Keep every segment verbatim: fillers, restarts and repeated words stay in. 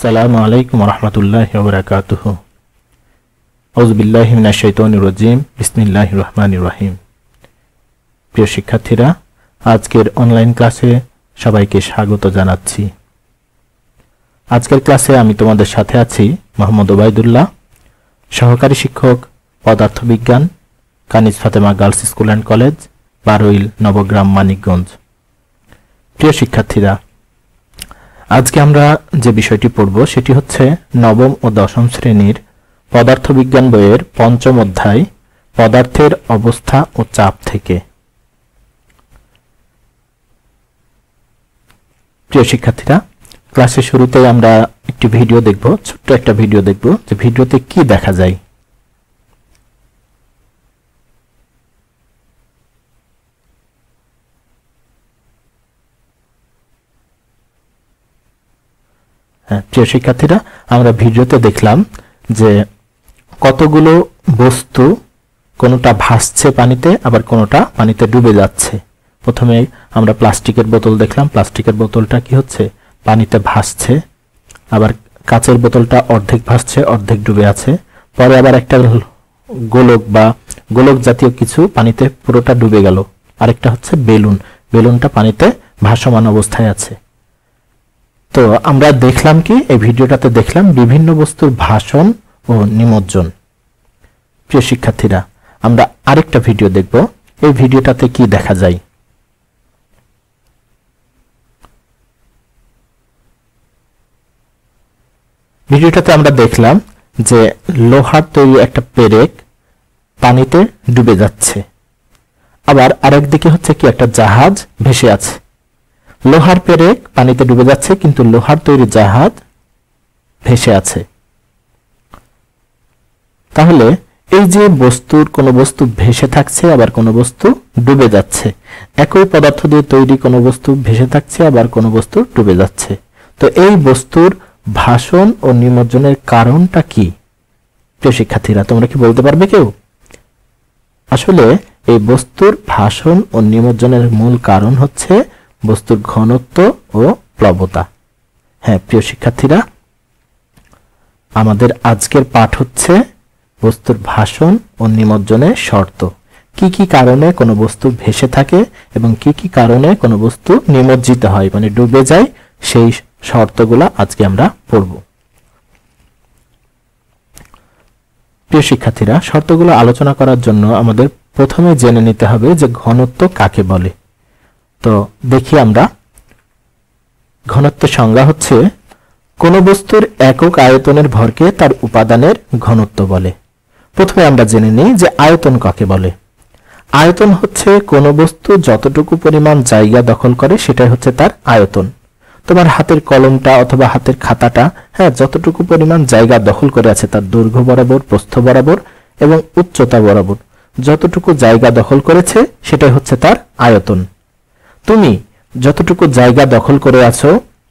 আসসালামু আলাইকুম ওয়া রাহমাতুল্লাহি ওয়া বারাকাতুহু। আউযু বিল্লাহি মিনাশ শাইতানির রাজিম। বিসমিল্লাহির রহমানির রহিম। প্রিয় শিক্ষার্থীরা, আজকের অনলাইন ক্লাসে সবাইকে স্বাগত জানাচ্ছি। আজকের ক্লাসে আমি তোমাদের সাথে আছি মোহাম্মদ ওবাইদুল্লাহ, সহকারী শিক্ষক পদার্থবিজ্ঞান, Kaniz Fatema girls school and college, Baroil, Nabagram, Manikganj. প্রিয় শিক্ষার্থীরা, আজকে আমরা যে বিষয়টি পড়ব সেটি হচ্ছে নবম ও দশম শ্রেণীর পদার্থবিজ্ঞান বইয়ের পঞ্চম অধ্যায় পদার্থের অবস্থা ও চাপ থেকে। প্রিয় শিক্ষার্থীরা, ক্লাসের শুরুতে আমরা একটি ভিডিও দেখব, ছোট্ট একটা ভিডিও দেখব যে ভিডিওতে কি দেখা যায়। প্রিয় শিক্ষার্থীরা, আমরা ভিডিওতে দেখলাম যে কতগুলো বস্তু কোনোটা ভাসছে পানিতে, আবার কোনোটা পানিতে ডুবে যাচ্ছে। প্রথমে আমরা প্লাস্টিকের বোতল দেখলাম, প্লাস্টিকের বোতলটা কি হচ্ছে, পানিতে ভাসছে। আবার কাচের বোতলটা অর্ধেক ভাসছে, অর্ধেক ডুবে আছে। পরে আবার একটা গোলক বা গোলক জাতীয় কিছু পানিতে পুরোটা ডুবে গেল। আরেকটা হচ্ছে বেলুন, বেলুনটা পানিতে ভাসমান অবস্থায় আছে। তো আমরা দেখলাম কি, এই ভিডিওটাতে দেখলাম বিভিন্ন বস্তুর ভাসন ও নিমজ্জন। প্রিয় শিক্ষার্থীরা, আমরা আরেকটা ভিডিও দেখব, এই ভিডিওটাতে কি দেখা যায়। ভিডিওটাতে আমরা দেখলাম যে লোহার তৈরি একটা পেরেক পানিতে ডুবে যাচ্ছে। আবার আরেক দিকে হচ্ছে কি, একটা জাহাজ ভেসে আছে। লোহার পেরেক পানিতে ডুবে যাচ্ছে, কিন্তু লোহার তৈরি জাহাজ ভেসে আছে। তাহলে এই যে বস্তুর কোনো বস্তু ভেসে থাকছে, আবার কোনো বস্তু ডুবে যাচ্ছে, একই পদার্থ দিয়ে তৈরি কোনো বস্তু ভেসে থাকছে, আবার কোনো বস্তু ডুবে যাচ্ছে। তো এই বস্তুর ভাসন ও নিমজ্জনের কারণটা কি? প্রিয় শিক্ষার্থীরা, তোমরা কি বলতে পারবে কেউ? আসলে এই বস্তুর ভাসন ও নিমজ্জনের মূল কারণ হচ্ছে বস্তুর ঘনত্ব ও প্লবতা। হ্যাঁ প্রিয় শিক্ষার্থীরা, আমাদের আজকের পাঠ হচ্ছে বস্তুর ভাসন ও নিমজ্জনের শর্ত। কি কি কারণে কোনো বস্তু ভেসে থাকে এবং কি কি কারণে কোনো বস্তু নিমজ্জিত হয়, মানে ডুবে যায়, সেই শর্তগুলো আজকে আমরা পড়ব। প্রিয় শিক্ষার্থীরা, শর্তগুলো আলোচনা করার জন্য আমাদের প্রথমে জেনে নিতে হবে যে ঘনত্ব কাকে বলে। তো দেখি আমরা, ঘনত্ব সংজ্ঞা হচ্ছে কোন বস্তুর একক আয়তনের ভরকে তার উপাদানের ঘনত্ব বলে। প্রথমে আমরা জেনে নিই যে আয়তন কাকে বলে। আয়তন হচ্ছে কোন বস্তু যতটুকু পরিমাণ জায়গা দখল করে সেটাই হচ্ছে তার আয়তন। তোমার হাতের কলমটা অথবা হাতের খাতাটা, হ্যাঁ, যতটুকু পরিমাণ জায়গা দখল করে আছে, তার দৈর্ঘ্য বরাবর, প্রস্থ বরাবর এবং উচ্চতা বরাবর যতটুকু জায়গা দখল করেছে সেটাই হচ্ছে তার আয়তন। তুমি যতটুকু জায়গা দখল করে আছো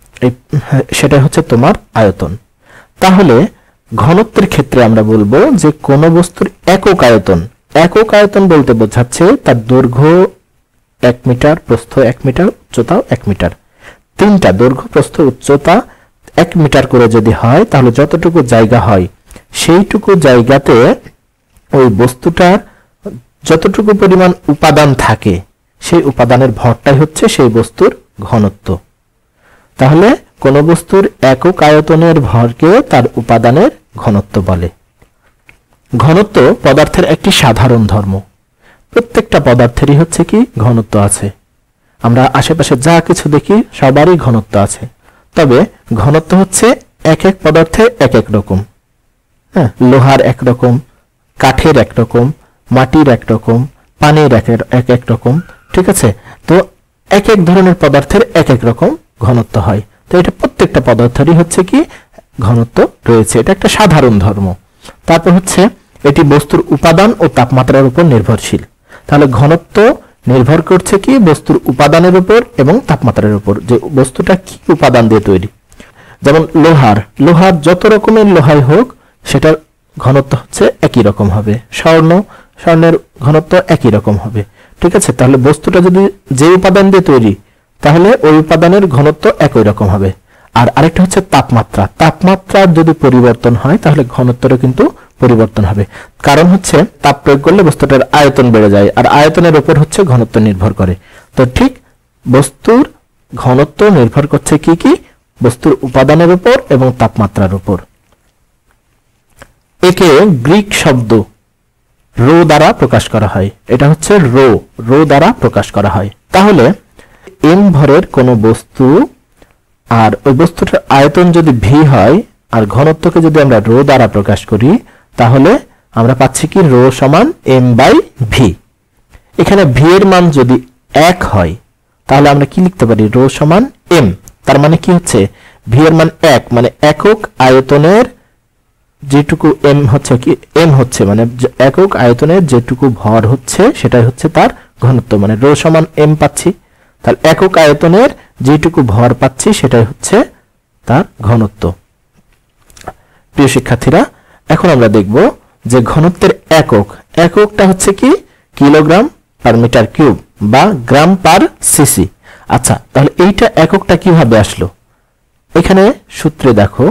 সেটাই হচ্ছে তোমার আয়তন। তাহলে ঘনত্বের ক্ষেত্রে আমরা বলবো যে কোন বস্তুর একক আয়তন, একক আয়তন বলতে বোঝাচ্ছে তার দৈর্ঘ্য এক মিটার, প্রস্থ এক মিটার, উচ্চতাও এক মিটার। তিনটা দৈর্ঘ্য, প্রস্থ, উচ্চতা এক মিটার করে যদি হয়, তাহলে যতটুকু জায়গা হয় সেইটুকু জায়গাতে ওই বস্তুটার যতটুকু পরিমাণ উপাদান থাকে সেই উপাদানের ভরটাই হচ্ছে সেই বস্তুর ঘনত্ব। তাহলে কোন বস্তুর একক আয়তনের ভরকে তার উপাদানের ঘনত্ব বলে। ঘনত্ব পদার্থের একটি সাধারণ ধর্ম। প্রত্যেকটা পদার্থেরই হচ্ছে কি ঘনত্ব আছে। আমরা আশেপাশে যা কিছু দেখি সবারই ঘনত্ব আছে, তবে ঘনত্ব হচ্ছে এক এক পদার্থে এক এক রকম। হ্যাঁ, লোহার এক রকম, কাঠের এক রকম, মাটির এক রকম, পানির এক এক রকম, ঠিক আছে। তো এক এক ধরনের পদার্থের এক এক রকম ঘনত্ব হয়। তো এটা প্রত্যেকটা পদার্থেরই হচ্ছে কি ঘনত্ব রয়েছে, এটা একটা সাধারণ ধর্ম। তারপর হচ্ছে এটি বস্তুর উপাদান ও তাপমাত্রার উপর নির্ভরশীল। তাহলে ঘনত্ব নির্ভর করছে কি বস্তুর উপাদানের উপর এবং তাপমাত্রার উপর, যে বস্তুটা কি উপাদান দিয়ে তৈরি। যেমন লোহার লোহার যত রকমের লোহাই হোক সেটার ঘনত্ব হচ্ছে একই রকম হবে। স্বর্ণ স্বর্ণের ঘনত্ব একই রকম হবে, ঠিক আছে। তাহলে বস্তুটা যদি যে উপাদান দিয়ে তৈরি, তাহলে ওই উপাদানের ঘনত্ব একই রকম হবে। আর আরেকটা হচ্ছে তাপমাত্রা। তাপমাত্রার যদি পরিবর্তন হয় তাহলে ঘনত্বেরও কিন্তু পরিবর্তন হবে। কারণ হচ্ছে তাপ প্রয়োগ করলে বস্তুটার আয়তন বেড়ে যায়, আর আয়তনের উপর হচ্ছে ঘনত্ব নির্ভর করে। তো ঠিক বস্তুর ঘনত্ব নির্ভর করছে কি কি? বস্তুর উপাদানের উপর এবং তাপমাত্রার উপর। একে গ্রিক শব্দ রো দ্বারা প্রকাশ করা হয়। এটা হচ্ছে রো, রো দ্বারা প্রকাশ করা হয়। তাহলে এম ভরের কোন বস্তু আর ওই বস্তুটার আয়তন যদি ভি হয় আর ঘনত্বকে যদি আমরা রো দ্বারা প্রকাশ করি তাহলে আমরা পাচ্ছি কি রো সমান এম বাই ভি। এখানে ভি এর মান যদি এক হয় তাহলে আমরা কি লিখতে পারি? রো সমান এম। তার মানে কি হচ্ছে? ভি এর মান এক, মানে একক আয়তনের যেটুকু এম হচ্ছে কি এম হচ্ছে মানে একক আয়তনের যেটুকু ভর হচ্ছে সেটাই হচ্ছে তার ঘনত্ব, মানে রো সমান এম পাচ্ছি। তাহলে একক আয়তনের যেটুকু ভর পাচ্ছি সেটাই হচ্ছে তার ঘনত্ব। প্রিয় শিক্ষার্থীরা, এখন আমরা দেখব যে ঘনত্বের একক, এককটা হচ্ছে কি কিলোগ্রাম পার মিটার কিউব বা গ্রাম পার সিসি। আচ্ছা, তাহলে এইটা এককটা কিভাবে আসলো? এখানে সূত্রে দেখো,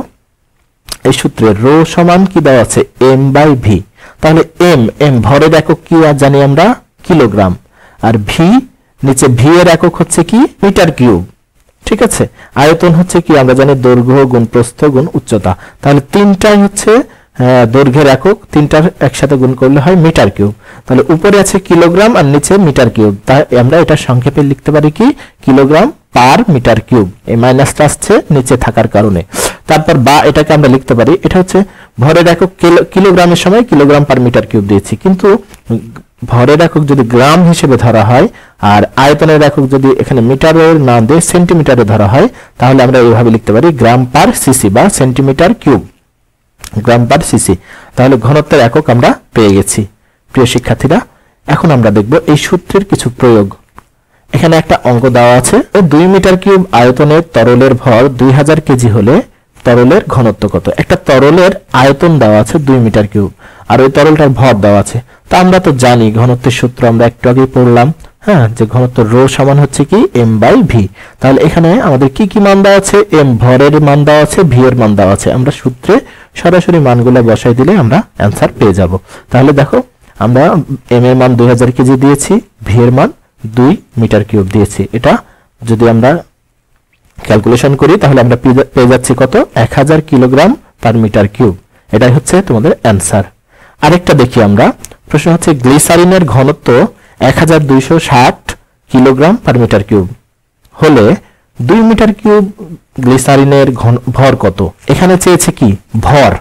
এই সূত্রে রো সমান কি দেওয়া আছে? M by V. তাহলে এম এম ভরের একক কি জানি আমরা? কিলোগ্রাম। আর ভি নিচে ভি এর একক হচ্ছে কি? Metre cube. ঠিক আছে, আয়তন হচ্ছে কি আমরা জানি দৈর্ঘ্য গুণ প্রস্থ গুণ উচ্চতা। তাহলে তিনটাই হচ্ছে দৈর্ঘ্যের একক, তিনটার একসাথে গুণ করলে হয় মিটার কিউব। তাহলে উপরে আছে কিলোগ্রাম আর নিচে মিটার কিউব, তাই আমরা এটা সংক্ষেপে লিখতে পারি কি? Kilogram per metre cube. এই মাইনাসটা আসছে নিচে থাকার কারণে। তারপর বা এটাকে আমরা লিখতে পারি, এটা হচ্ছে ভরের একক কিলোগ্রামের সময় কিলোগ্রাম পার মিটার কিউব দিয়েছি, কিন্তু ভরের একক যদি গ্রাম হিসেবে ধরা হয় আর আয়তনের একক যদি এখানে মিটারের না দিয়ে সেন্টিমিটারে ধরা হয় তাহলে আমরা এইভাবে লিখতে পারি গ্রাম পার সিসি বা centimetre cube, gram per CC. তাহলে ঘনত্বের একক আমরা পেয়ে গেছি। প্রিয় শিক্ষার্থীরা, এখন আমরা দেখব এই সূত্রের কিছু প্রয়োগ। এখানে একটা অঙ্ক দেওয়া আছে, দুই মিটার কিউব আয়তনের তরলের ভর দুই হাজার কেজি হলে তরলের ঘনত্ব কত? একটা তরলের আয়তন দেওয়া আছে দুই মিটার কিউব আর ওই তরলটার ভর দেওয়া আছে। তা আমরা তো জানি ঘনত্বের সূত্র আমরা একটু আগে পড়লাম, হ্যাঁ, যে ঘনত্ব রো সমান হচ্ছে কি এম বাই ভি। তাহলে এখানে আমাদের কি কি মান দেওয়া আছে? এম ভরের মান দেওয়া আছে, ভি এর মান দেওয়া আছে। আমরা সূত্রে সরাসরি মানগুলো বসাই দিলে আমরা অ্যান্সার পেয়ে যাব। তাহলে দেখো, আমরা এম এর মান দুই হাজার কেজি দিয়েছি, ভি এর মান দুই মিটার কিউব দিয়েছি। এটা যদি আমরা ক্যালকুলেশন করি তাহলে আমরা পেয়ে যাচ্ছি কত? এক হাজার কিলোগ্রাম পার মিটার কিউব। এটাই হচ্ছে তোমাদের অ্যান্সার। আরেকটা দেখি আমরা, প্রশ্ন হচ্ছে গ্লিসারিনের ঘনত্ব এক হাজার দুইশো ষাট কিলোগ্রাম পার মিটার কিউব হলে দুই মিটার কিউব গ্লিসারিনের ভর কত? এখানে চেয়েছে কি? ভর।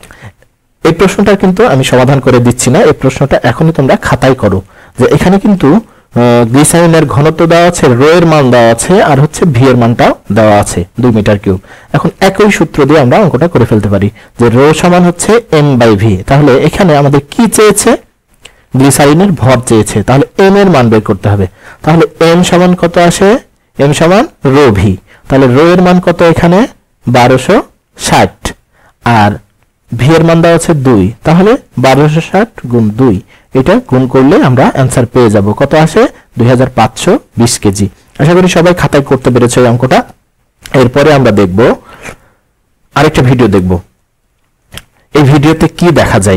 এই প্রশ্নটা কিন্তু আমি সমাধান করে দিচ্ছি না, এই প্রশ্নটা এখনই তোমরা খাতায় করো। যে এখানে কিন্তু গ্লিসারিনের ঘনত্ব দেওয়া আছে, রো এর মান দেওয়া আছে আর হচ্ছে ভি এর মানটাও দেওয়া আছে দুই মিটার কিউব। এখন একই সূত্র দিয়ে আমরা অঙ্কটা করে ফেলতে পারি যে রো সমান হচ্ছে এম বাই ভি। তাহলে এখানে আমাদের কি চেয়েছে? গ্লিসারিনের ভর চেয়েছে, তাহলে এম এর মান বের করতে হবে। তাহলে এম সমান কত আসে? এম সমান রো ভি। তাহলে রো এর মান কত? এখানে বারোশো ষাট আর ভি এর মান দেওয়া আছে দুই, তাহলে বারোশো ষাট গুণ দুই, এটা গুণ করলে আমরা অ্যান্সার পেয়ে যাব। কত আসে? দুই হাজার পাঁচশো বিশ কেজি। আশা করি সবাই খাতায় করতে পেরেছে এই অঙ্কটা। এরপরে আমরা দেখব আরেকটা ভিডিও দেখব। এই ভিডিওতে কি দেখা যায়?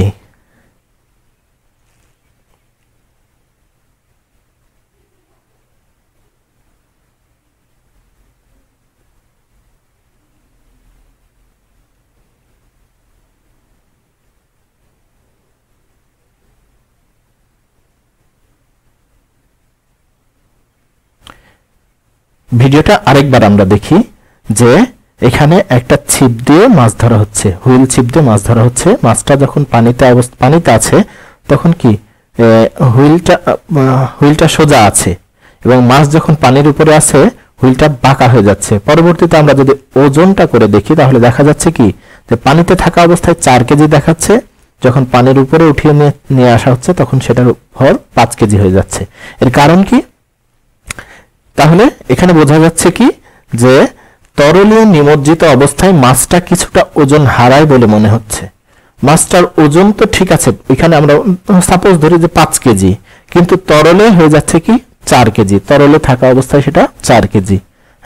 ভিডিওটা আরেকবার আমরা দেখি যে এখানে একটা ছিপ দিয়ে মাছ ধরা হচ্ছে, হুইল ছিপ দিয়ে মাছ ধরা হচ্ছে। মাছটা যখন পানিতে পানিতে আছে তখন কি হুইলটা হুইলটা সোজা আছে এবং মাছ যখন পানির উপরে আছে হুইলটা বাঁকা হয়ে যাচ্ছে। পরবর্তীতে আমরা যদি ওজনটা করে দেখি তাহলে দেখা যাচ্ছে কি যে পানিতে থাকা অবস্থায় চার কেজি দেখাচ্ছে, যখন পানির উপরে উঠিয়ে নিয়ে আসা হচ্ছে তখন সেটার ভর পাঁচ কেজি হয়ে যাচ্ছে। এর কারণ কি? তাহলে এখানে বোঝা যাচ্ছে কি যে তরলে নিমজ্জিত অবস্থায় মাছটা কিছুটা ওজন হারায় বলে মনে হচ্ছে। মাছটার ওজন তো ঠিক আছে, এখানে আমরা সাপোজ ধরি যে পাঁচ কেজি, কিন্তু তরলে হয়ে যাচ্ছে কি চার কেজি। তরলে থাকা অবস্থায় সেটা চার কেজি।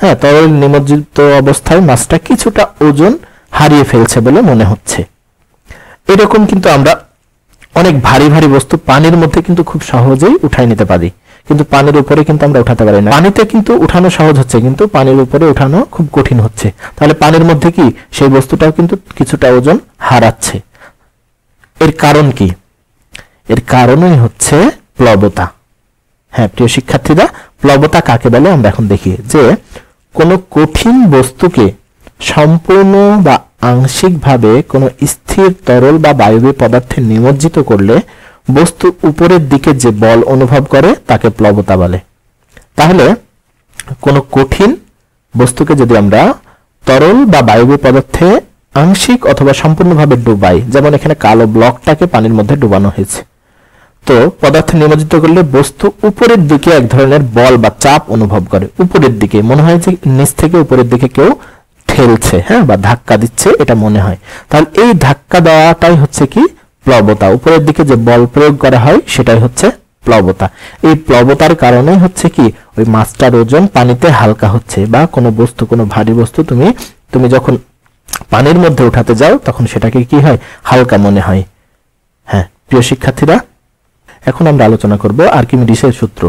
হ্যাঁ, তরল নিমজ্জিত অবস্থায় মাছটা কিছুটা ওজন হারিয়ে ফেলছে বলে মনে হচ্ছে। এরকম কিন্তু আমরা অনেক ভারী ভারী বস্তু পানির মধ্যে কিন্তু খুব সহজেই উঠাই নিতে পারি, কিন্তু পানির উপরে কিন্তু আমরা উঠাতে পারি না। পানিতে কিন্তু উঠানো সহজ হচ্ছে, কিন্তু পানির উপরে উঠানো খুব কঠিন হচ্ছে। তাহলে পানির মধ্যে কি সেই বস্তুটাও কিন্তু কিছুটা ওজন হারাচ্ছে। এর কারণ কি? এর কারণই হচ্ছে প্লবতা। হ্যাঁ প্রিয় শিক্ষার্থীরা, প্লবতা কাকে বলে আমরা এখন দেখি। যে কোনো কঠিন বস্তুকে সম্পূর্ণ বা আংশিকভাবে কোনো স্থির তরল বা বায়বীয় পদার্থে নিমজ্জিত করলে বস্তু উপরের দিকে যে বল অনুভব করে তাকে প্লবতা বলে। তাহলে কোনো কঠিন বস্তুকে যদি আমরা তরল বা বায়বীয় পদার্থে আংশিক অথবা সম্পূর্ণভাবে ডুবাই, যেমন এখানে কালো ব্লকটাকে পানির মধ্যে ডুবানো হয়েছে, তো পদার্থে নিমজ্জিত করলে বস্তু উপরের দিকে এক ধরনের বল বা চাপ অনুভব করে। উপরের দিকে মনে হয় যে নিচ থেকে উপরের দিকে কেউ ঠেলছে, হ্যাঁ, বা ধাক্কা দিচ্ছে, এটা মনে হয়। তাহলে এই ধাক্কা দেওয়াটাই হচ্ছে কি প্লবতা। উপরের দিকে যে বল প্রয়োগ করা হয় সেটাই হচ্ছে প্লবতা। এই প্লবতার কারণে হচ্ছে কি ওই মাছটার ওজন পানিতে হালকা হচ্ছে, বা কোনো বস্তু, কোনো ভারী বস্তু তুমি তুমি যখন পানির মধ্যে উঠাতে যাও তখন সেটাকে কি হয়, হালকা মনে হয়। হ্যাঁ প্রিয় শিক্ষার্থীরা, এখন আমরা আলোচনা করব আর্কিমিডিসের সূত্র।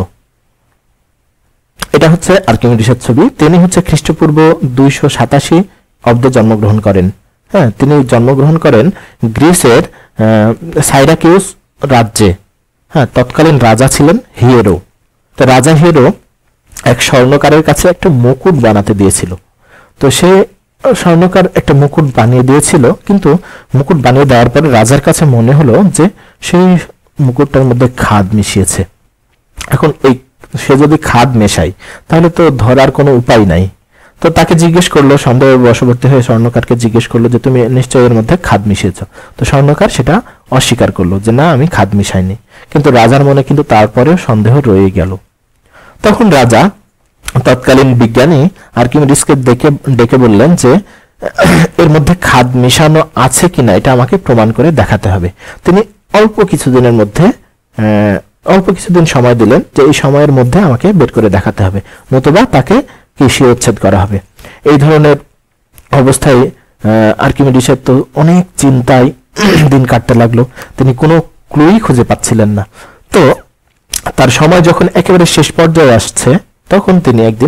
এটা হচ্ছে আর্কিমিডিসের ছবি। তিনি হচ্ছে খ্রিস্টপূর্ব দুইশো সাতাশি অব্দে জন্মগ্রহণ করেন। হ্যাঁ, তিনি জন্মগ্রহণ করেন গ্রিসের সাইরাকিউস রাজ্যে। হ্যাঁ, তৎকালীন রাজা ছিলেন হিয়েরো। তো রাজা হিয়েরো এক স্বর্ণকারের কাছে একটা মুকুট বানাতে দিয়েছিল। তো সে স্বর্ণকার একটা মুকুট বানিয়ে দিয়েছিল, কিন্তু মুকুট বানিয়ে দেওয়ার পরে রাজার কাছে মনে হলো যে সেই মুকুটটার মধ্যে খাদ মিশিয়েছে। এখন এই সে যদি খাদ মেশায় তাহলে তো ধরার কোনো উপায় নাই। তো তাকে জিজ্ঞেস করলো, সন্দেহের বশবর্তী হয়ে স্বর্ণকারকে জিজ্ঞেস করলো যে তুমি নিশ্চয়ই এর মধ্যে খাদ মিশিয়েছ। তো স্বর্ণকার সেটা অস্বীকার করলো যে না, আমি খাদ মিশাইনি। কিন্তু রাজার মনে কিন্তু তারপরেও সন্দেহ রয়ে গেল। তখন রাজা তৎকালীন বিজ্ঞানী আর্কিমিডিসকে ডেকে ডেকে বললেন যে এর মধ্যে খাদ মিশানো আছে কিনা এটা আমাকে প্রমাণ করে দেখাতে হবে। তিনি অল্প কিছুদিনের মধ্যে অল্প কিছুদিন সময় দিলেন যে এই সময়ের মধ্যে আমাকে বের করে দেখাতে হবে, নতুবা তাকে কি শিরোচ্ছেদ করা হবে। এই ধরনের অবস্থায় আর্কিমিডিসের তো অনেক চিন্তায় দিন কাটতে লাগলো। তিনি কোনো ক্লুই খুঁজে পাচ্ছিলেন না। তো তার সময় যখন একেবারে শেষ পর্যায়ে আসছে, তখন তিনি একদিন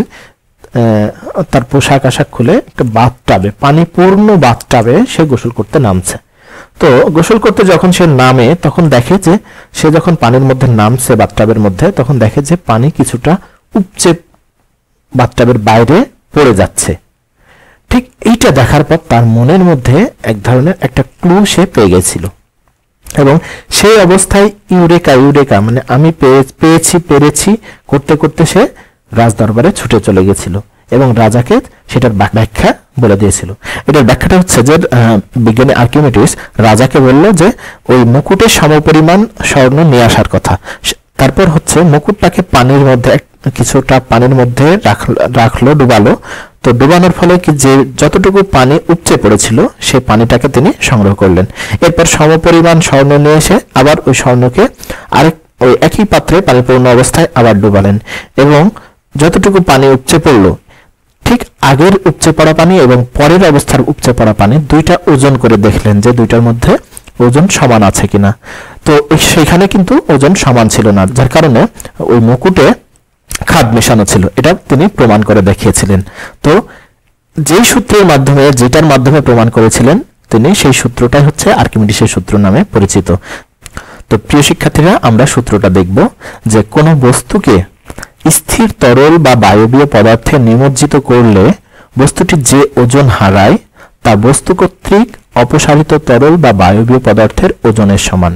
তার পোশাক আশাক খুলে একটা বাথটাবে, পানিপূর্ণ বাথটাবে সে গোসল করতে নামছে। তো গোসল করতে যখন সে নামে তখন দেখে যে সে যখন পানির মধ্যে নামছে বাথটাবের মধ্যে, তখন দেখে যে পানি কিছুটা উপচে বাথটাবের বাইরে পড়ে যাচ্ছে। ঠিক এইটা দেখার পর তার মনের মধ্যে এক ধরনের একটা ক্লু সে পেয়ে গেছিল, এবং সেই অবস্থায় ইউরেকা ইউরেকা মানে আমি পেয়েছি পেরেছি করতে করতে সে রাজদরবারে ছুটে চলে গেছিল এবং রাজাকে সেটার ব্যাখ্যা বলে দিয়েছিল। এটার ব্যাখ্যাটা হচ্ছে যে বিজ্ঞানী আর্কিমিডিস রাজাকে বলল যে ওই মুকুটের সমপরিমাণ স্বর্ণ নিয়ে আসার কথা। তারপর হচ্ছে মুকুটটাকে পানির মধ্যে কিছুটা পানির মধ্যে রাখলো, ডুবালো। তো ডুবানোর ফলে কি যে যতটুকু পানি উপচে পড়েছিল সেই পানিটাকে তিনি সংগ্রহ করলেন। এরপর সমপরিমাণ স্বর্ণ নিয়ে এসে আবার ওই স্বর্ণকে আরেক ওই একই পাত্রে পানিপূর্ণ অবস্থায় আবার ডুবালেন, এবং যতটুকু পানি উপচে পড়লো ঠিক আগের উপচে পড়া পানি এবং পরের অবস্থার উপচে পড়া পানি দুইটা ওজন করে দেখলেন যে দুইটার মধ্যে ওজন সমান আছে কিনা। তো সেখানে কিন্তু ওজন সমান ছিল না, যার কারণে ওই মুকুটে খাদ মেশানো ছিল। এটা তিনি প্রমাণ করে দেখিয়েছিলেন। তো যেই সূত্রের মাধ্যমে যেটার মাধ্যমে প্রমাণ করেছিলেন তিনি, সেই সূত্রটাই হচ্ছে আর্কিমিডিসের সূত্র নামে পরিচিত। তো প্রিয় শিক্ষার্থীরা, আমরা সূত্রটা দেখব যে কোনো বস্তুকে স্থির তরল বা বায়বীয় পদার্থে নিমজ্জিত করলে বস্তুটি যে ওজন হারায় তা বস্তু কর্তৃক অপসারিত তরল বা বায়বীয় পদার্থের ওজনের সমান।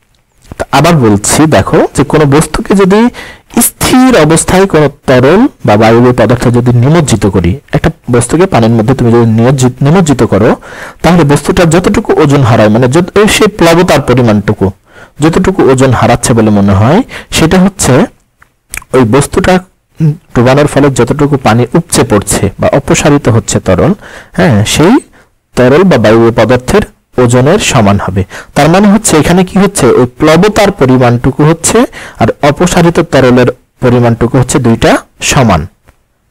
আবার বলছি, দেখো যে কোনো বস্তুকে যদি স্থির অবস্থায় কোনো তরল বা বায়বীয় পদার্থ যদি নিমজ্জিত করি, একটা বস্তুকে পানির মধ্যে তুমি যদি নিমজ্জিত করো, তাহলে বস্তুটা যতটুকু ওজন হারায় মানে সেই প্লবতার পরিমাণটুকু যতটুকু ওজন হারাচ্ছে বলে মনে হয়, সেটা হচ্ছে ওই বস্তুটা ডুবানোর ফলে যতটুকু পানি উপচে পড়ছে বা অপসারিত হচ্ছে তরল, হ্যাঁ, সেই তরল বা বায়বীয় পদার্থের ওজনের সমান হবে। তার মানে হচ্ছে এখানে কি হচ্ছে, ওই প্লবতার পরিমাণটুকু হচ্ছে আর অপসারিত তরলের পরিমাণটুকু হচ্ছে দুইটা সমান।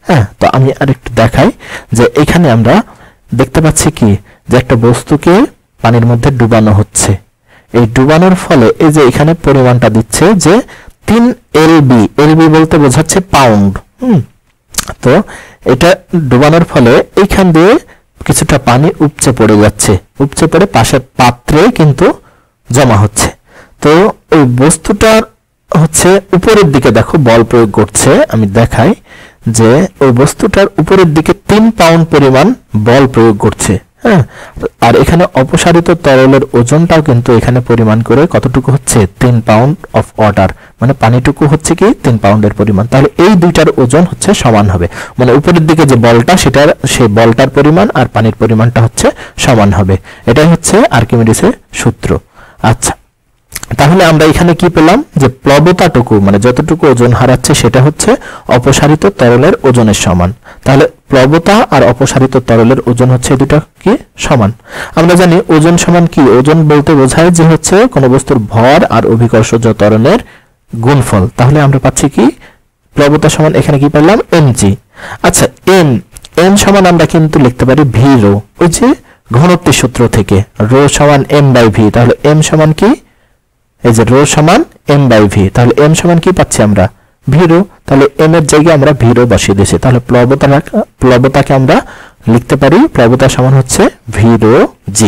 হ্যাঁ, তো আমি আরেকটু দেখাই যে এখানে আমরা দেখতে পাচ্ছি কি যে একটা বস্তুকে পানির মধ্যে ডুবানো হচ্ছে। এই ডুবানোর ফলে এই যে এখানে পরিমাণটা দিচ্ছে যে তিন এলবি, এলবি বলতে বোঝাচ্ছে পাউন্ড। হুম, তো এটা ডুবানোর ফলে এইখান দিয়ে কিছুটা পানি উপচে পড়ে যাচ্ছে, উপচে পড়ে পাশের পাত্রে কিন্তু জমা হচ্ছে। তো ওই বস্তুটার হচ্ছে উপরের দিকে দেখো বল প্রয়োগ করছে, আমি দেখাই যে ওই বস্তুটার উপরের দিকে তিন পাউন্ড পরিমাণ বল প্রয়োগ করছে। হ্যাঁ, আর এখানে অপসারিত তরলের ওজনটাও কিন্তু এখানে পরিমাণ করে কতটুকু হচ্ছে তিন পাউন্ড অফ ওয়াটার, মানে পানিটুকু হচ্ছে কি তিন পাউন্ডের পরিমাণ। তাহলে এই দুইটার ওজন হচ্ছে সমান হবে, মানে উপরের দিকে যে বলটা সেটার সেই বলটার পরিমাণ আর পানির পরিমাণটা হচ্ছে সমান হবে। এটাই হচ্ছে আর্কিমিডিসের সূত্র। আচ্ছা, তাহলে আমরা এখানে কি পেলাম যে প্লবতাটুকু মানে যতটুকু ওজন হারাচ্ছে সেটা হচ্ছে অপসারিত তরলের ওজনের সমান। তাহলে প্লবতা আর অপসারিত তরলের ওজন হচ্ছে দুটো কি সমান। আমরা জানি ওজন সমান কি, ওজন বলতে বোঝায় যে হচ্ছে কোনো বস্তুর ভর আর অভিকর্ষজ ত্বরণের গুণফল। তাহলে আমরা পাচ্ছি কি প্লবতা সমান এখানে কি পেলাম এমজি। আচ্ছা, এম এম সমান আমরা কিন্তু লিখতে পারি ভি রো, ওই যে ঘনত্বের সূত্র থেকে রো সমান এম বাই ভি। তাহলে এম সমান কি, এই যে রো সমান এম বাই ভি, তাহলে এম সমান কি পাচ্ছি আমরা ভি রো। তাহলে এম এর জায়গায় আমরা ভি রো বসিয়ে দিয়েছি। তাহলে প্লবতা প্লবতাকে আমরা লিখতে পারি প্লবতা সমান হচ্ছে ভি রো জি।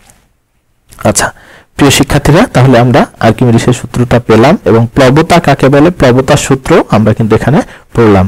আচ্ছা প্রিয় শিক্ষার্থীরা, তাহলে আমরা আর্কিমিডিসের সূত্রটা পেলাম এবং প্লবতা কাকে বলে প্লবতার সূত্র আমরা কিন্তু এখানে পড়লাম।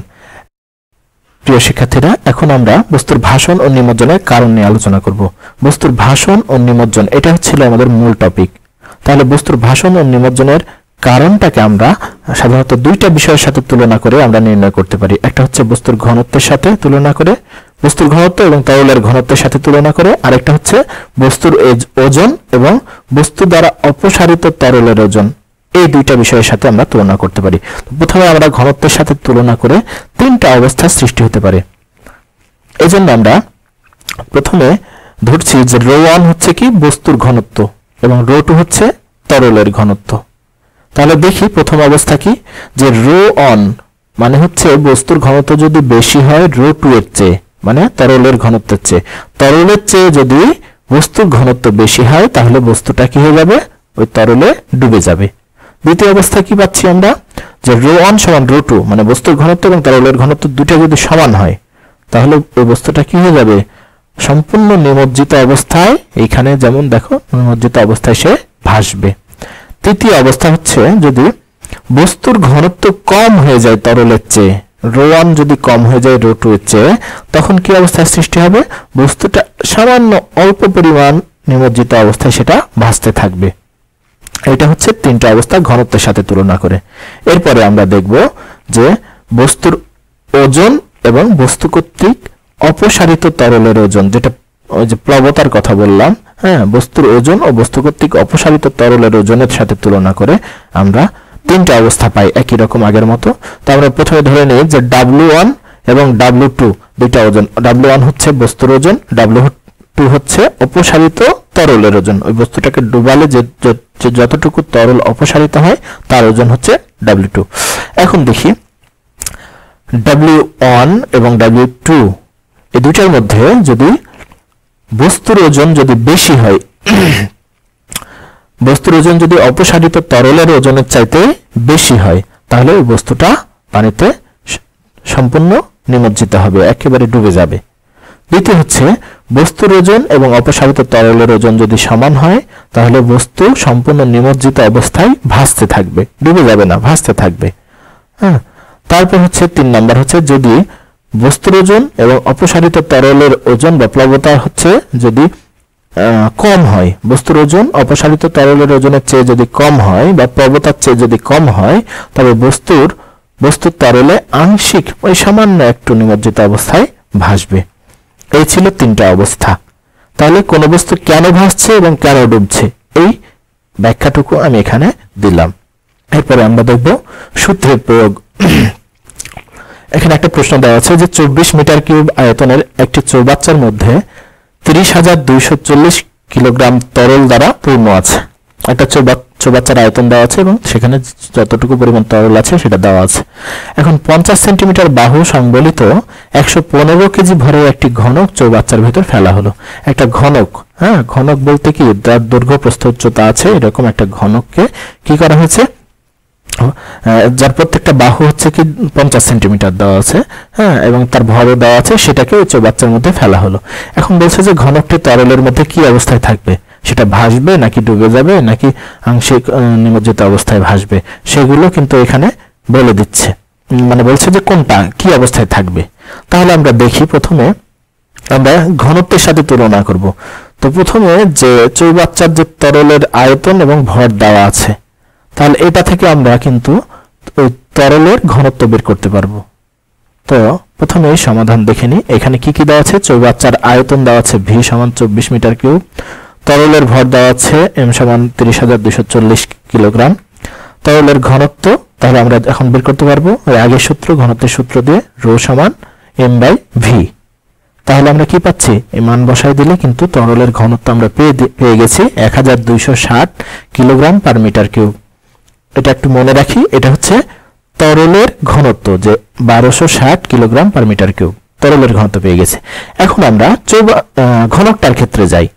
প্রিয় শিক্ষার্থীরা, এখন আমরা বস্তুর ভাষণ ও নিমজ্জনের কারণ নিয়ে আলোচনা করব। বস্তুর ভাষণ ও নিমজ্জন এটা হচ্ছিল আমাদের মূল টপিক। তাহলে বস্তুর ভাষণ ও নিমজ্জনের কারণটাকে আমরা সাধারণত দুইটা বিষয়ের সাথে তুলনা করে আমরা নির্ণয় করতে পারি। একটা হচ্ছে বস্তুর ঘনত্বের সাথে তুলনা করে, বস্তুর ঘনত্ব এবং তরলের ঘনত্বের সাথে তুলনা করে, আরেকটা হচ্ছে বস্তুর ওজন এবং বস্তু দ্বারা অপসারিত তরলের ওজন, এই দুইটা বিষয়ের সাথে আমরা তুলনা করতে পারি। প্রথমে আমরা ঘনত্বের সাথে তুলনা করে তিনটা অবস্থা সৃষ্টি হতে পারে। এই জন্য আমরা প্রথমে ধরছি যে রো ওয়ান হচ্ছে কি বস্তুর ঘনত্ব এবং রো টু হচ্ছে তরলের ঘনত্ব। তাহলে দেখি প্রথম অবস্থা কি, যে রো অন মানে হচ্ছে বস্তুর ঘনত্ব যদি বেশি হয় রো টু এর চেয়ে, মানে তরলের ঘনত্বের চেয়ে, তরলের চেয়ে যদি বস্তুর ঘনত্ব বেশি হয় তাহলে বস্তুটা কি হয়ে যাবে, ওই তরলে ডুবে যাবে। দ্বিতীয় অবস্থা কি পাচ্ছি আমরা, যে রো অন সমান রো টু মানে বস্তুর ঘনত্ব এবং তরলের ঘনত্ব দুটো যদি সমান হয় তাহলে ওই বস্তুটা কি হয়ে যাবে, সম্পূর্ণ নিমজ্জিত অবস্থায়, এইখানে যেমন দেখো নিমজ্জিত অবস্থায় সে ভাসবে। তৃতীয় অবস্থা হচ্ছে যদি বস্তুর ঘনত্ব কম হয়ে যায় তরলের চেয়ে, রো ওয়ান যদি কম হয়ে যায় রো টু এর চেয়ে, তখন কি অবস্থার সৃষ্টি হবে, বস্তুটা সামান্য অল্প পরিমাণ নিমজ্জিত অবস্থায় সেটা ভাসতে থাকবে। এটা হচ্ছে তিনটা অবস্থা ঘনত্বের সাথে তুলনা করে। এরপরে আমরা দেখব যে বস্তুর ওজন এবং বস্তু কর্তৃক অপসারিত তরলের ওজন, যেটা ওই যে প্লবতার কথা বললাম, হ্যাঁ, বস্তুর ওজন ও বস্তু কর্তৃক অপসারিত তরলের ওজনের সাথে তুলনা করে আমরা তিনটা অবস্থা পাই একই রকম আগের মতো। তো আমরা প্রথমে ধরে নিই যে ডাব্লিউ ওয়ান এবং ডাব্লিউ টু দুইটা ওজন, ডাব্লিউ ওয়ান হচ্ছে বস্তুর ওজন, ডাব্লিউ টু হচ্ছে অপসারিত তরলের ওজন। ওই বস্তুটাকে ডুবালে যে যতটুকু তরল অপসারিত হয় তার ওজন হচ্ছে ডাব্লিউ টু। এখন দেখি ডাব্লিউ ওয়ান এবং ডাব্লিউ টু এই দুইটার মধ্যে যদি বস্তুর ওজন যদি বেশি হয়, বস্তুর ওজন যদি অপসারিত তরলের ওজনের চাইতে বেশি হয় তাহলে ওই বস্তুটা পানিতে সম্পূর্ণ নিমজ্জিত হবে, একেবারে ডুবে যাবে। দ্বিতীয় হচ্ছে বস্তুর ওজন এবং অপসারিত তরলের ওজন যদি সমান হয় তাহলে বস্তু সম্পূর্ণ নিমজ্জিত অবস্থায় ভাসতে থাকবে, ডুবে যাবে না, ভাসতে থাকবে। হ্যাঁ, তারপর হচ্ছে তিন নাম্বার হচ্ছে যদি বস্তুর ওজন এবং অপসারিত তরলের ওজন বা প্লবতা হচ্ছে যদি কম হয়, বস্তুর ওজন অপসারিত তরলের ওজনের চেয়ে যদি কম হয় বা প্লবতার চেয়ে যদি কম হয় তবে বস্তুর বস্তুর তরলে আংশিক ওই সামান্য একটু নিমজ্জিত অবস্থায় ভাসবে। এই ছিল তিনটা অবস্থা। তাহলে কোন বস্তু কেন ভাসছে এবং কেন ডুবছে এই ব্যাখ্যাটুকু আমি এখানে দিলাম। এরপরে আমরা দেখব সূত্রের প্রয়োগ। এখানে একটা প্রশ্ন দেওয়া আছে যে চব্বিশ মিটার কিউব আয়তনের একটি চৌবাচ্চার মধ্যে তিরিশ হাজার দুইশো চল্লিশ কিলোগ্রাম তরল দ্বারা পূর্ণ আছে। একটা চৌবাচ্চার আয়তন দেওয়া আছে এবং সেখানে যতটুকু পরিমাণ তরল আছে সেটা দেওয়া আছে। এখন পঞ্চাশ সেন্টিমিটার বাহু সংবলিত একশো পনেরো কেজি ভরের একটি ঘনক চৌবাচ্চার ভিতর ফেলা হলো। একটা ঘনক, হ্যাঁ, ঘনক বলতে কি, যার দৈর্ঘ্য প্রস্থ উচ্চতা আছে এরকম একটা ঘনককে কি করা হয়েছে, যার প্রত্যেকটা বাহু হচ্ছে কি পঞ্চাশ সেন্টিমিটার দেওয়া আছে, হ্যাঁ, এবং তার ভরও দেওয়া আছে, সেটাকে ওই চৌবাচ্চার মধ্যে ফেলা হলো। এখন বলছে যে ঘনকটি তরলের মধ্যে কি অবস্থায় থাকবে, সেটা ভাসবে নাকি ডুবে যাবে নাকি আংশিক নিমজ্জিত অবস্থায় ভাসবে, সেগুলো কিন্তু এখানে বলে দিচ্ছে, মানে বলছে যে কোনটা কি অবস্থায় থাকবে। তাহলে আমরা দেখি, প্রথমে আমরা ঘনত্বের সাথে তুলনা করব। তো প্রথমে যে চৌবাচ্চার যে তরলের আয়তন এবং ভর দেওয়া আছে, তাহলে এটা থেকে আমরা কিন্তু ওই তরলের ঘনত্ব বের করতে পারবো। তো প্রথমে সমাধান দেখে নিই। এখানে কি কি দেওয়া আছে, চৌবাচ্চার আয়তন দেওয়া আছে ভি সমান চব্বিশ মিটার কিউব, তরলের ভর দেওয়া আছে এম সমান তিরিশ হাজার দুইশো চল্লিশ কিলোগ্রাম, তরলের ঘনত্ব তাহলে আমরা এখন বের করতে পারবো ওই আগের সূত্র, ঘনত্বের সূত্র দিয়ে, রো সমান এম বাই ভি। তাহলে আমরা কি পাচ্ছি, এই মান বসাই দিলে কিন্তু তরলের ঘনত্ব আমরা পেয়ে পেয়ে গেছি এক হাজার দুইশো ষাট কিলোগ্রাম পার মিটার কিউব। এটা একটু মনে রাখি, এটা হচ্ছে তরলের ঘনত্ব, যে বারোশো ষাট কিলোগ্রাম পার মিটার কিউব তরলের ঘনত্ব পেয়ে গেছে। এখন আমরা চৌবা ঘনকটার ক্ষেত্রে যাই।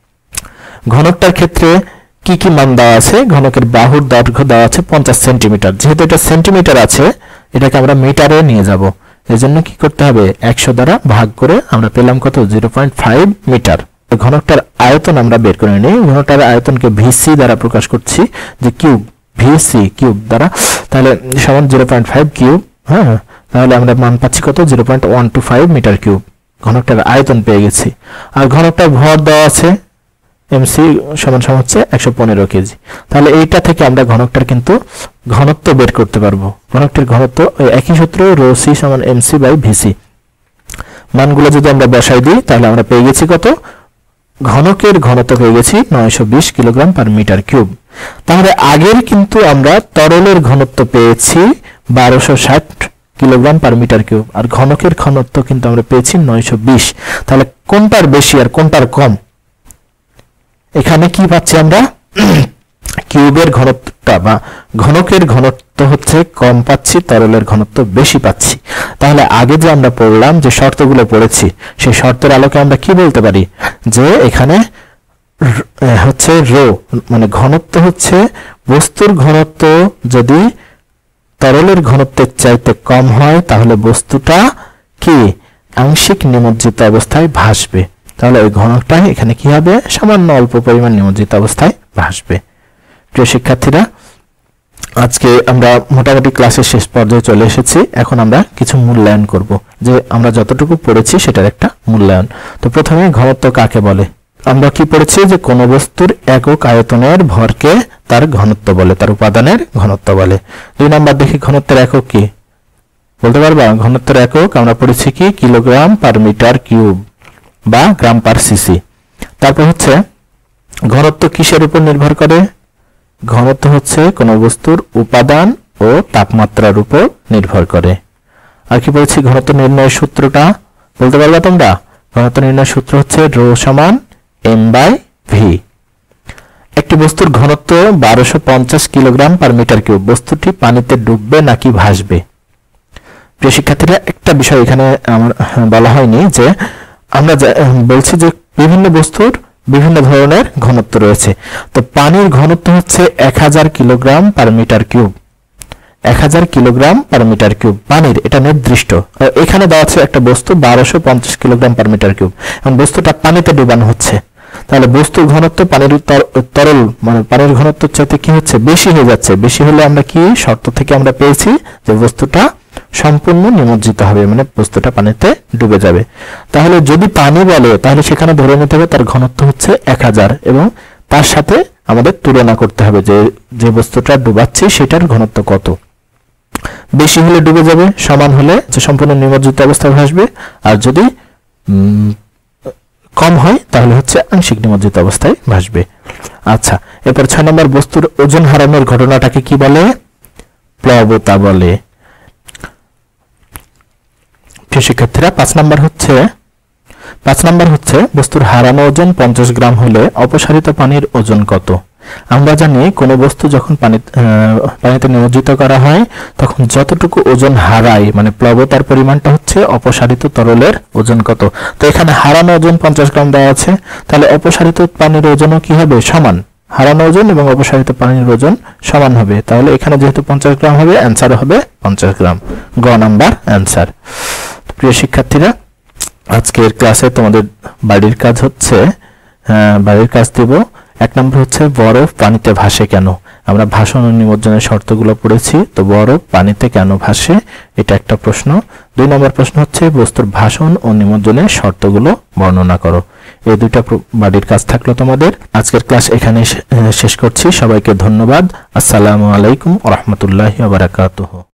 ঘনকটার ক্ষেত্রে কি কি মান দেওয়া আছে, ঘনকের বাহুর দৈর্ঘ্য দেওয়া আছে পঞ্চাশ সেন্টিমিটার, যেহেতু এটা সেন্টিমিটার আছে এটাকে আমরা মিটারে নিয়ে যাব, এজন্য কি করতে হবে, একশো দ্বারা ভাগ করে আমরা পেলাম কত, জিরো পয়েন্ট ফাইভ মিটার। ঘনকটার আয়তন আমরা বের করে নিই, ঘনকটার আয়তনকে ভিসি দ্বারা প্রকাশ করছি, যে কিউব, ভিসি কিউব দ্বারা, তাহলে সমান জিরো পয়েন্ট ফাইভ কিউব, হ্যাঁ, তাহলে আমরা মান পাচ্ছি কত, zero point one two five metre cube. ঘনকটার আয়তন পেয়ে গেছি। আর ঘনকটার ভর দেওয়া আছে এমসি সমান সমান হচ্ছে একশো পনেরো কেজি। তাহলে এইটা থেকে আমরা ঘনকটার কিন্তু ঘনত্ব বের করতে পারবো। ঘনকটির ঘনত্ব একই সূত্র, রো সি সমান এমসি বাই ভিসি। মানগুলো যদি আমরা বসাই দিই তাহলে আমরা পেয়ে গেছি কত, ঘনকের ঘনত্ব পেয়ে গেছি নয়শো বিশ কিলোগ্রাম পার মিটার কিউব। তাহলে আগের কিন্তু আমরা তরলের ঘনত্ব পেয়েছি বারোশো ষাট কিলোগ্রাম পার মিটার কিউব, আর ঘনকের ঘনত্ব কিন্তু আমরা পেয়েছি নয়শো বিশ। তাহলে কোনটার বেশি আর কোনটার কম, এখানে কি পাচ্ছি আমরা, কিউবের ঘনত্বটা বা ঘনকের ঘনত্ব হচ্ছে কম পাচ্ছি, তরলের ঘনত্ব বেশি পাচ্ছি। তাহলে আগে যে আমরা পড়লাম, যে শর্তগুলো পড়েছি, সেই শর্তের আলোকে আমরা কি বলতে পারি, যে এখানে হচ্ছে রো মানে ঘনত্ব হচ্ছে বস্তুর ঘনত্ব যদি তরলের ঘনত্বের চাইতে কম হয় তাহলে বস্তুটা কি আংশিক নিমজ্জিত অবস্থায় ভাসবে। তাহলে ওই ঘনকটা এখানে কি হবে, সামান্য অল্প পরিমাণ নিমজ্জিত অবস্থায় ভাসবে। প্রিয় শিক্ষার্থীরা, আজকে আমরা মোটামুটি ক্লাসের শেষ পর্যায়ে চলে এসেছি। এখন আমরা কিছু মূল্যায়ন করব, যে আমরা যতটুকু পড়েছি সেটার একটা মূল্যায়ন। তো প্রথমে ঘনত্ব কাকে বলে, আমরা কি পড়েছি, যে কোন বস্তুর একক আয়তনের ভরকে তার ঘনত্ব বলে, তার উপাদানের ঘনত্ব বলে। দুই নাম্বার দেখি ঘনত্বের একক কি, বলতে পারবা, ঘনত্বের একক আমরা পড়েছি কি, কিলোগ্রাম পার মিটার কিউব বা গ্রাম পার সিসি। তারপর হচ্ছে ঘনত্ব কিসের উপর নির্ভর করে, ঘনত্ব হচ্ছে কোন বস্তুর উপাদান ও তাপমাত্রার উপর নির্ভর করে। আর কি বলছি, ঘনত্ব নির্ণয়ের সূত্রটা বলতে পারবা তোমরা, ঘনত্ব নির্ণয়ের সূত্র হচ্ছে রো সমান এম বাই ভি। একটি বস্তুর ঘনত্ব বারোশো পঞ্চাশ কিলোগ্রাম পার মিটার কিউব, বস্তুটি পানিতে ডুববে নাকি ভাসবে। প্রিয় শিক্ষার্থীরা, একটা বিষয় এখানে আমার বলা হয়নি, যে আমরা বলছি যে বিভিন্ন বস্তুর বিভিন্ন ধরনের ঘনত্ব রয়েছে। তো পানির ঘনত্ব হচ্ছে এক হাজার কিলোগ্রাম পার মিটার কিউব, এক হাজার কিলোগ্রাম পার মিটার কিউব পানির, এটা নির্দিষ্ট। এখানে দেওয়া আছে একটা বস্তু বারোশো পঞ্চাশ কিলোগ্রাম পার মিটার কিউব, এবং বস্তুটা পানিতে ডুবানো হচ্ছে। তাহলে বস্তুর ঘনত্ব পানির তরল মানে পানির ঘনত্বের চাইতে কি হচ্ছে, বেশি হয়ে যাচ্ছে। বেশি হলে আমরা কি শর্ত থেকে আমরা পেয়েছি যে বস্তুটা সম্পূর্ণ নিমজ্জিত হবে, মানে বস্তুটা পানিতে ডুবে যাবে। তাহলে যদি পানি বলে তাহলে সেখানে ধরে নিতে হবে তার ঘনত্ব হচ্ছে এক হাজার, এবং তার সাথে আমাদের তুলনা করতে হবে যে যে বস্তুটা ডুবাচ্ছি সেটার ঘনত্ব কত। বেশি হলে ডুবে যাবে, সমান হলে যে সম্পূর্ণ নিমজ্জিত অবস্থায় ভাসবে, আর যদি কম হয় তাহলে হচ্ছে আংশিক নিমজ্জিত অবস্থায় ভাসবে। আচ্ছা, এরপর ছয় নম্বর, বস্তুর ওজন হারানোর ঘটনাটাকে কি বলে, প্লবতা বলে। শিক্ষার্থীরা, পাঁচ নাম্বার হচ্ছে পাঁচ নাম্বার হচ্ছে বস্তুর হারানো ওজন পঞ্চাশ গ্রাম হলে অপসারিত পানির ওজন কত। আমরা জানি কোনো বস্তু যখন পানি পানিতে নিমজ্জিত করা হয় তখন যতটুকু ওজন হারায় মানে প্লবতার পরিমাণটা হচ্ছে অপসারিত তরলের ওজন কত। তো এখানে হারানো ওজন পঞ্চাশ গ্রাম দেওয়া আছে, তাহলে অপসারিত পানির ওজনও কি হবে? সমান। হারানো ওজন এবং অপসারিত পানির ওজন সমান হবে, তাহলে এখানে যেহেতু পঞ্চাশ গ্রাম হবে, অ্যান্সার হবে পঞ্চাশ গ্রাম। গ নাম্বার অ্যান্সার। প্রিয় শিক্ষার্থীরা, আজকের ক্লাসে তোমাদের বাড়ির কাজ হচ্ছে, বাড়ির কাজ দেব। এক নম্বর হচ্ছে বরফ পানিতে ভাসে কেন। আমরা ভাসন ও নিমজ্জনের শর্তগুলো পড়েছি, তো বরফ পানিতে কেন ভাসে এটা একটা প্রশ্ন। দুই নম্বর প্রশ্ন হচ্ছে বস্তুর ভাসন ও নিমজ্জনের শর্তগুলো বর্ণনা করো। এই দুইটা বাড়ির কাজ থাকলো তোমাদের। আজকের ক্লাস এখানে শেষ করছি। সবাইকে ধন্যবাদ। আসসালামু আলাইকুম ওয়া রাহমাতুল্লাহি ওয়া বারাকাতুহু।